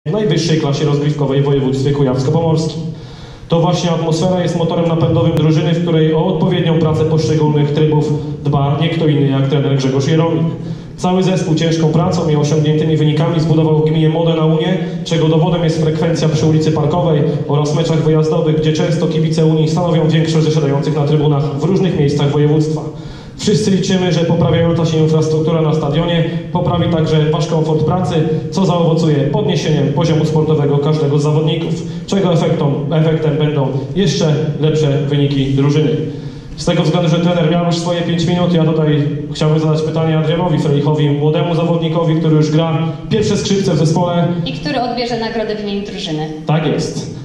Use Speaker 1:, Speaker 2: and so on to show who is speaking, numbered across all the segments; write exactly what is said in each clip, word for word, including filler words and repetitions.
Speaker 1: w najwyższej klasie rozgrywkowej w województwie kujawsko-pomorskim. To właśnie atmosfera jest motorem napędowym drużyny, w której o odpowiednią pracę poszczególnych trybów dba nie kto inny jak trener Grzegorz Jeromik. Cały zespół ciężką pracą i osiągniętymi wynikami zbudował w gminie Młode na Unię, czego dowodem jest frekwencja przy ulicy Parkowej oraz meczach wyjazdowych, gdzie często kibice Unii stanowią większość zasiadających na trybunach w różnych miejscach województwa. Wszyscy liczymy, że poprawiająca się infrastruktura na stadionie poprawi także wasz komfort pracy, co zaowocuje podniesieniem poziomu sportowego każdego z zawodników, czego efektem, efektem będą jeszcze lepsze wyniki drużyny. Z tego względu, że trener miał już swoje pięć minut, ja tutaj chciałbym zadać pytanie Adrianowi Frelichowi, młodemu zawodnikowi, który już gra pierwsze skrzypce w zespole.
Speaker 2: I który odbierze nagrodę w imieniu drużyny.
Speaker 1: Tak jest.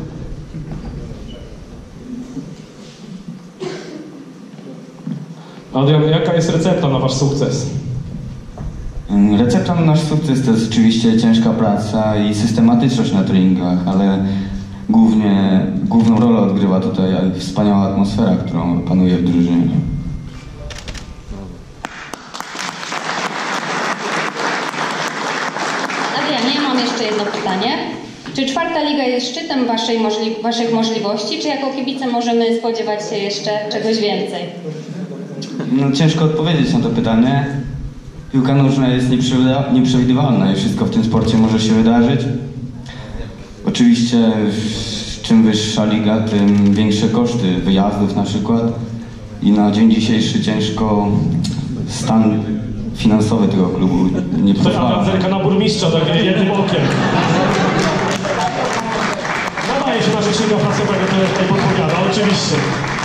Speaker 1: Adrian, jaka jest recepta na wasz sukces?
Speaker 3: Recepta na nasz sukces to jest oczywiście ciężka praca i systematyczność na treningach, ale głównie, główną rolę odgrywa tutaj wspaniała atmosfera, którą panuje w drużynie.
Speaker 2: Adrianie, mam jeszcze jedno pytanie. Czy czwarta liga jest szczytem waszej możli waszych możliwości, czy jako kibice możemy spodziewać się jeszcze czegoś więcej?
Speaker 3: No, ciężko odpowiedzieć na to pytanie. Piłka nożna jest nieprzewidywalna i wszystko w tym sporcie może się wydarzyć. Oczywiście czym wyższa liga, tym większe koszty wyjazdów na przykład i na dzień dzisiejszy ciężko stan finansowy tego klubu nie pozwala.
Speaker 1: Zerka na burmistrza tak jednym okiem. Nadaje się na rzecznika prasowego, który tutaj podpowiada, oczywiście.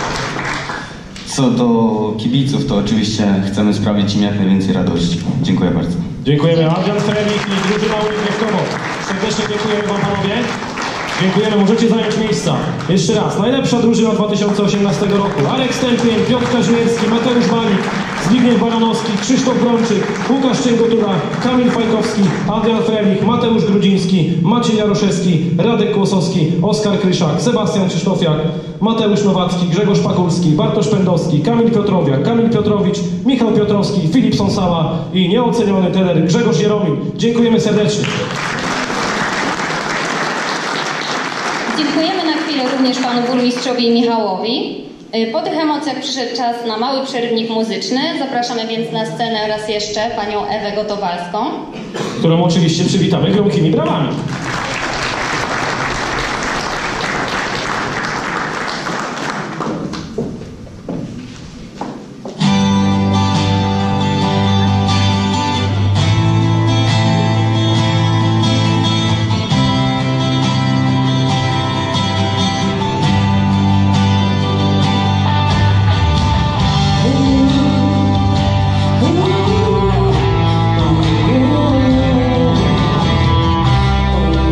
Speaker 3: Co do kibiców, to oczywiście chcemy sprawić im jak najwięcej radości. Dziękuję bardzo.
Speaker 1: Dziękujemy. Adrian Frelich i drużyna Unii Gniewkowo. Serdecznie dziękujemy wam, panowie. Dziękujemy, możecie zająć miejsca. Jeszcze raz, najlepsza drużyna dwa tysiące osiemnastego roku. Aleks Tempień, Piotr Kaźmierski, Mateusz Balik, Zbigniew Baranowski, Krzysztof Brączyk, Łukasz Cięgotura, Kamil Fajkowski, Adrian Frelich, Mateusz Grudziński, Maciej Jaroszewski, Radek Kłosowski, Oskar Kryszak, Sebastian Krzysztofiak, Mateusz Nowacki, Grzegorz Pakulski, Bartosz Pędowski, Kamil Piotrowiak, Kamil Piotrowicz, Michał Piotrowski, Filip Sonsała i nieoceniony trener Grzegorz Jeromik. Dziękujemy serdecznie.
Speaker 2: Dziękujemy na chwilę również panu burmistrzowi Michałowi. Po tych emocjach przyszedł czas na mały przerywnik muzyczny. Zapraszamy więc na scenę raz jeszcze panią Ewę Gotowalską,
Speaker 1: którą oczywiście przywitamy gromkimi brawami.
Speaker 4: Ooh.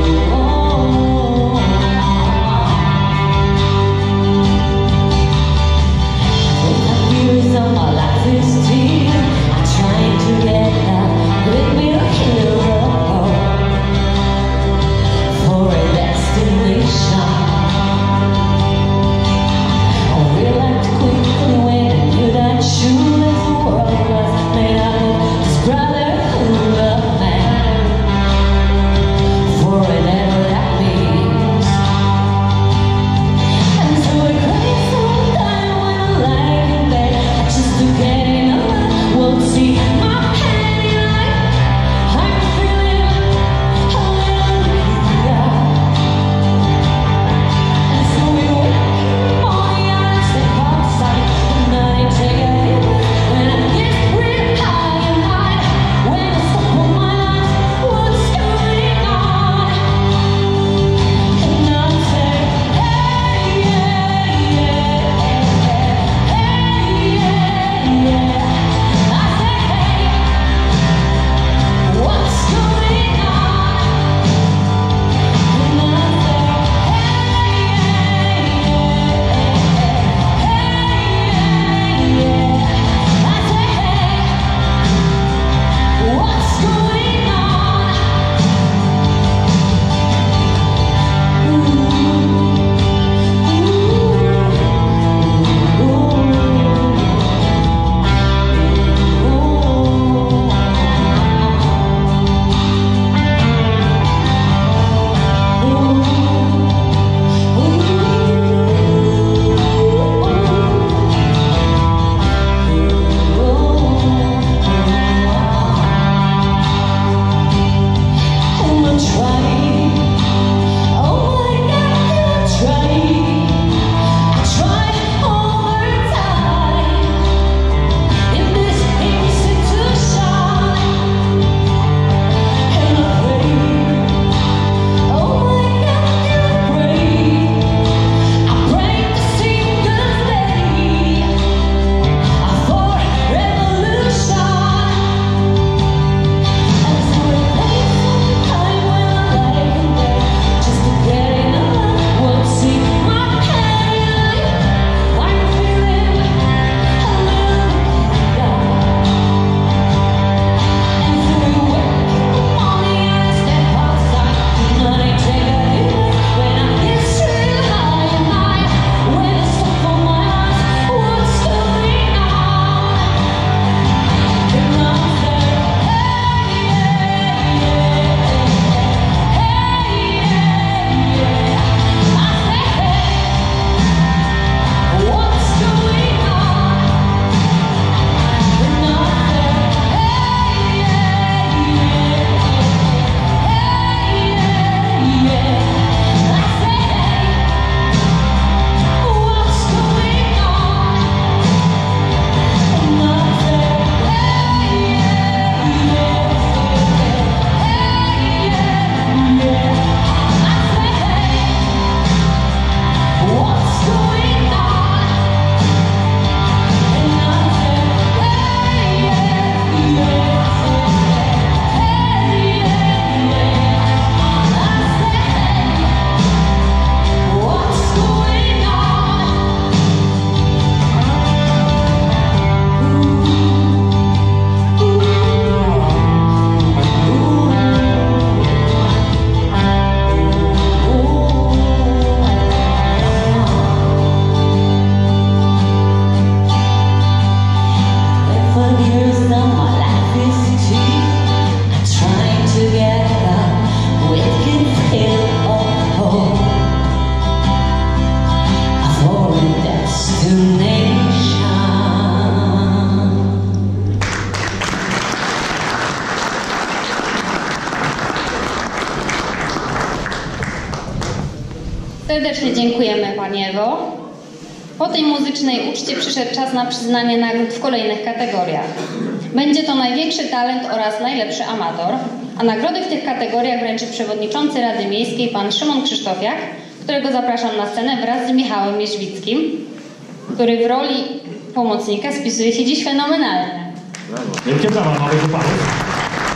Speaker 2: Serdecznie dziękujemy Pani Ewo. Po tej muzycznej uczcie przyszedł czas na przyznanie nagród w kolejnych kategoriach. Będzie to największy talent oraz najlepszy amator, a nagrody w tych kategoriach wręczy przewodniczący Rady Miejskiej pan Szymon Krzysztofiak, którego zapraszam na scenę wraz z Michałem Mierzwickim, który w roli pomocnika spisuje się dziś fenomenalnie.
Speaker 1: Wielkie brawa dla tych panów.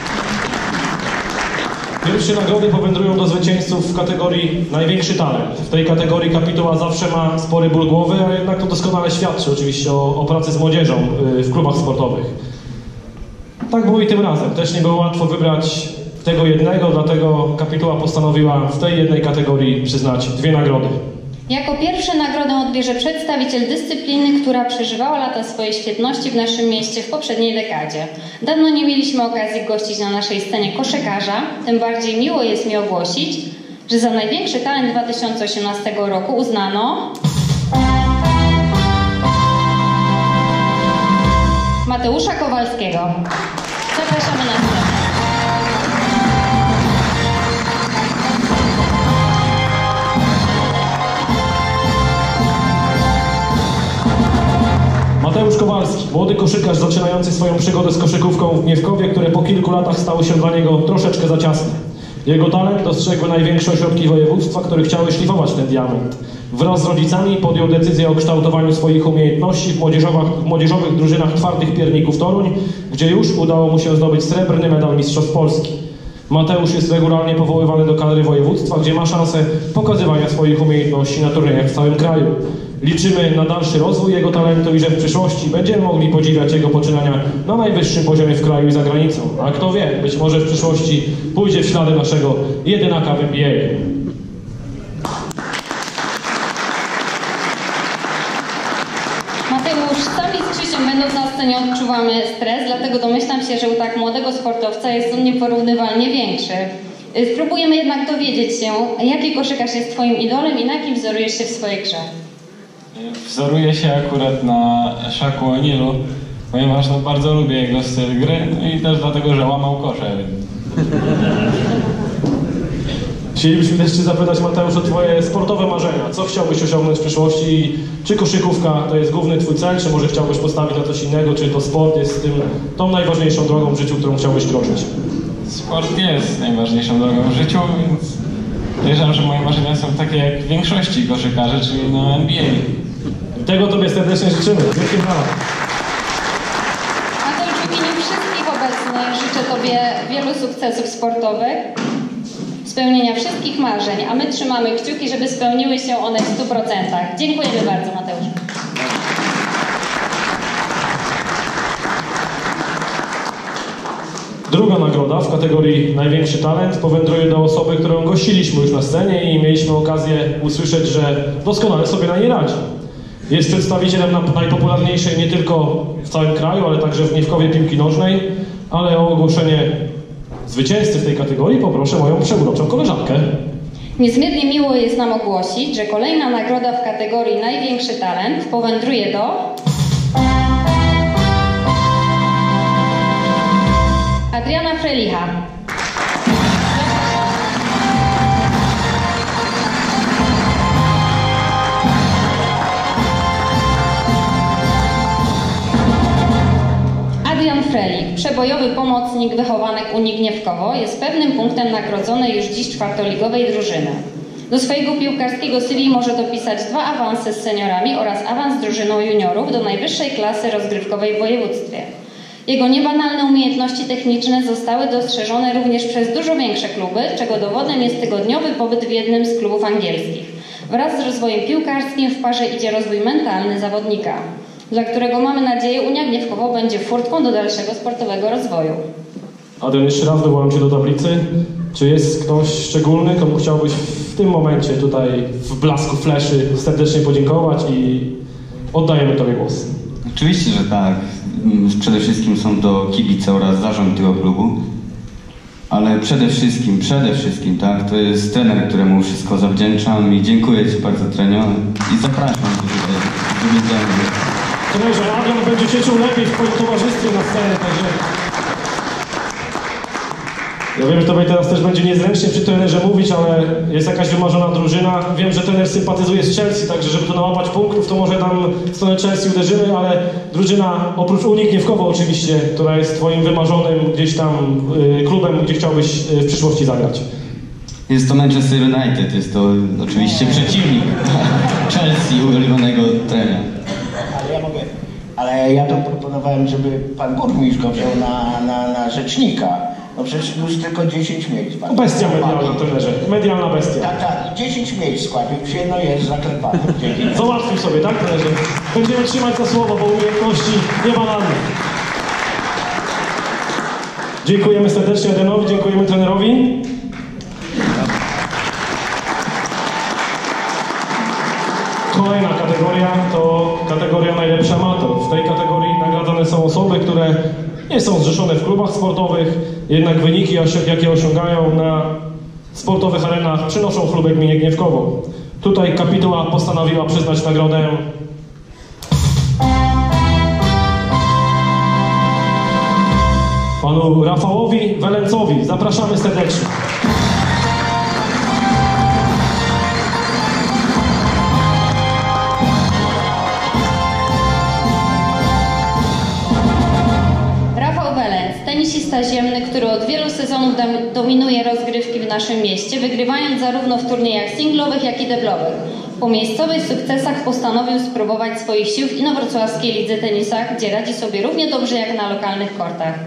Speaker 1: Pierwsze nagrody powędrują do zwycięzców w kategorii największy talent. W tej kategorii kapituła zawsze ma spory ból głowy, a jednak to doskonale świadczy oczywiście o, o pracy z młodzieżą w klubach sportowych. Tak było i tym razem. Też nie było łatwo wybrać tego jednego, dlatego kapituła postanowiła w tej jednej kategorii przyznać dwie nagrody.
Speaker 2: Jako pierwszy nagrodę odbierze przedstawiciel dyscypliny, która przeżywała lata swojej świetności w naszym mieście w poprzedniej dekadzie. Dawno nie mieliśmy okazji gościć na naszej scenie koszykarza, tym bardziej miło jest mi ogłosić, że za największy talent dwa tysiące osiemnastego roku uznano Mateusza Kowalskiego. Zapraszamy na scenę.
Speaker 1: Mateusz Kowalski, młody koszykarz zaczynający swoją przygodę z koszykówką w Gniewkowie, które po kilku latach stało się dla niego troszeczkę za ciasne. Jego talent dostrzegły największe ośrodki województwa, które chciały szlifować ten diament. Wraz z rodzicami podjął decyzję o kształtowaniu swoich umiejętności w młodzieżowych, w młodzieżowych drużynach Twardych Pierników Toruń, gdzie już udało mu się zdobyć srebrny medal Mistrzostw Polski. Mateusz jest regularnie powoływany do kadry województwa, gdzie ma szansę pokazywania swoich umiejętności na turniejach w całym kraju. Liczymy na dalszy rozwój jego talentu i że w przyszłości będziemy mogli podziwiać jego poczynania na najwyższym poziomie w kraju i za granicą. A kto wie, być może w przyszłości pójdzie w ślady naszego jedynaka w N B A.
Speaker 2: Mateusz, sami z Krzysiem będąc na scenie odczuwamy stres, dlatego domyślam się, że u tak młodego sportowca jest on nieporównywalnie większy. Spróbujemy jednak dowiedzieć się, jaki koszykarz jest Twoim idolem i na kim wzorujesz się w swojej grze.
Speaker 4: Wzoruję się akurat na Shaquille O'Nealu, ponieważ no, bardzo lubię jego styl gry, no i też dlatego, że łamał kosze.
Speaker 1: Chcielibyśmy też Cię zapytać, Mateusz, o Twoje sportowe marzenia. Co chciałbyś osiągnąć w przyszłości? Czy koszykówka to jest główny Twój cel, czy może chciałbyś postawić na coś innego, czy to sport jest tym, tą najważniejszą drogą w życiu, którą chciałbyś krążyć?
Speaker 4: Sport jest najważniejszą drogą w życiu, więc wierzę, że moje marzenia są takie jak w większości koszykarzy, czyli na N B A.
Speaker 1: Tego Tobie serdecznie życzymy. Wielkie brawa.
Speaker 2: A to już w imieniu wszystkich obecnych życzę Tobie wielu sukcesów sportowych, spełnienia wszystkich marzeń, a my trzymamy kciuki, żeby spełniły się one w stu procentach. Dziękujemy bardzo, Mateusz.
Speaker 1: Druga nagroda w kategorii największy talent powędruje do osoby, którą gościliśmy już na scenie i mieliśmy okazję usłyszeć, że doskonale sobie na niej radzi. Jest przedstawicielem najpopularniejszej nie tylko w całym kraju, ale także w Gniewkowie piłki nożnej, ale o ogłoszenie zwycięzcy w tej kategorii poproszę moją przeuroczą koleżankę.
Speaker 2: Niezmiernie miło jest nam ogłosić, że kolejna nagroda w kategorii największy talent powędruje do Adriana Frelicha. Adrian Frelich, przebojowy pomocnik wychowanek Unii Gniewkowo, jest pewnym punktem nagrodzonej już dziś czwartoligowej drużyny. Do swojego piłkarskiego C V może dopisać dwa awanse z seniorami oraz awans z drużyną juniorów do najwyższej klasy rozgrywkowej w województwie. Jego niebanalne umiejętności techniczne zostały dostrzeżone również przez dużo większe kluby, czego dowodem jest tygodniowy pobyt w jednym z klubów angielskich. Wraz z rozwojem piłkarskim w parze idzie rozwój mentalny zawodnika, dla którego mamy nadzieję Unia Gniewkowo będzie furtką do dalszego sportowego rozwoju.
Speaker 1: Adrian, jeszcze raz wywołam Cię do tablicy. Czy jest ktoś szczególny, komu chciałbyś w tym momencie tutaj w blasku fleszy serdecznie podziękować i oddajemy Tobie głos?
Speaker 3: Oczywiście, że tak. Przede wszystkim są to kibice oraz zarząd tego klubu. Ale przede wszystkim, przede wszystkim, tak, to jest trener, któremu wszystko zawdzięczam i dziękuję Ci bardzo, trenerze, i zapraszam tutaj do widzenia.
Speaker 1: Trenerze, Adrian będzie się czuł lepiej w Twoim towarzystwie na scenie, także Ja wiem, że tobie teraz też będzie niezręcznie przy trenerze mówić, ale jest jakaś wymarzona drużyna. Wiem, że trener sympatyzuje z Chelsea, także żeby to nałapać punktów, to może tam w stronę Chelsea uderzymy, ale drużyna, oprócz Unii Gniewkowo oczywiście, która jest twoim wymarzonym gdzieś tam y, klubem, gdzie chciałbyś y, w przyszłości zagrać.
Speaker 3: Jest to Manchester United, jest to oczywiście przeciwnik Chelsea, ulubionego trenera.
Speaker 5: Ale ja mogę, ale ja to proponowałem, żeby pan burmistrz go wziął na, na, na rzecznika. No przecież już tylko dziesięć miejsc. Pan
Speaker 1: Bestia medialna, trenerze. Medialna bestia.
Speaker 5: Tak, tak, dziesięć miejsc składnił się, no jest zaklepany.
Speaker 1: Załatwił sobie, tak, trenerze? Będziemy trzymać za słowo, bo umiejętności niebanalne. Dziękujemy serdecznie Adenowi, dziękujemy trenerowi. Kolejna kategoria to kategoria najlepszy amator. W tej kategorii nagradzane są osoby, które nie są zrzeszone w klubach sportowych, jednak wyniki, jakie osiągają na sportowych arenach, przynoszą chlubę gminie Gniewkowo. Tutaj kapituła postanowiła przyznać nagrodę panu Rafałowi Welencowi. Zapraszamy serdecznie.
Speaker 2: Tenisista ziemny, który od wielu sezonów dominuje rozgrywki w naszym mieście, wygrywając zarówno w turniejach singlowych, jak i deblowych. Po miejscowych sukcesach postanowił spróbować swoich sił w inowrocławskiej lidze tenisa, gdzie radzi sobie równie dobrze jak na lokalnych kortach.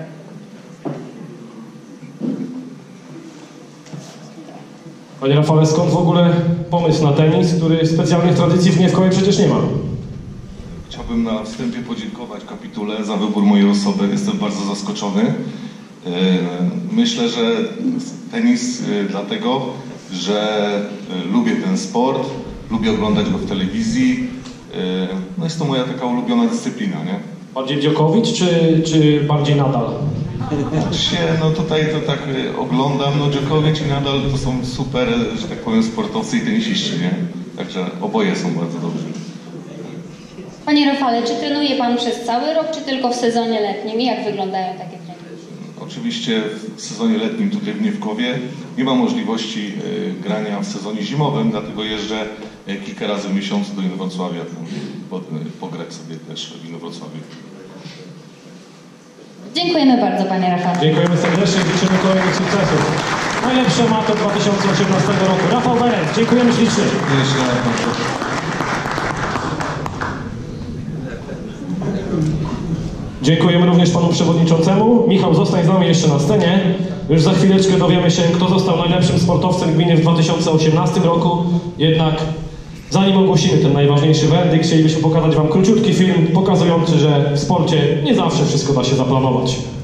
Speaker 1: Panie Rafale, skąd w ogóle pomysł na tenis, który specjalnych tradycji w Gniewkowie przecież nie ma?
Speaker 6: Chciałbym na wstępie podziękować kapitule za wybór mojej osoby. Jestem bardzo zaskoczony. Myślę, że tenis dlatego, że lubię ten sport, lubię oglądać go w telewizji. No jest to moja taka ulubiona dyscyplina, nie?
Speaker 1: Bardziej Dziokowicz, czy, czy bardziej Nadal?
Speaker 6: Się, no tutaj to tak oglądam, no Djokovic i Nadal to są super, że tak powiem, sportowcy i tenisiści, nie? Także oboje są bardzo dobrzy.
Speaker 2: Panie Rafale, czy trenuje Pan przez cały rok, czy tylko w sezonie letnim? I jak wyglądają takie treningi?
Speaker 6: Oczywiście w sezonie letnim tutaj w Gniewkowie nie ma możliwości y, grania w sezonie zimowym, dlatego jeżdżę y, kilka razy w miesiącu do Inowrocławia, po, pograć sobie też w Inowrocławiu.
Speaker 2: Dziękujemy bardzo, Panie Rafale.
Speaker 1: Dziękujemy serdecznie, życzymy kolejnych sukcesów. Najlepszy amator dwa tysiące osiemnastego roku. Rafał Werenc, dziękujemy ślicznie. Dziękujemy również panu przewodniczącemu. Michał, zostań z nami jeszcze na scenie. Już za chwileczkę dowiemy się, kto został najlepszym sportowcem gminy w dwa tysiące osiemnastym roku. Jednak zanim ogłosimy ten najważniejszy werdykt, chcielibyśmy pokazać wam króciutki film pokazujący, że w sporcie nie zawsze wszystko da się zaplanować.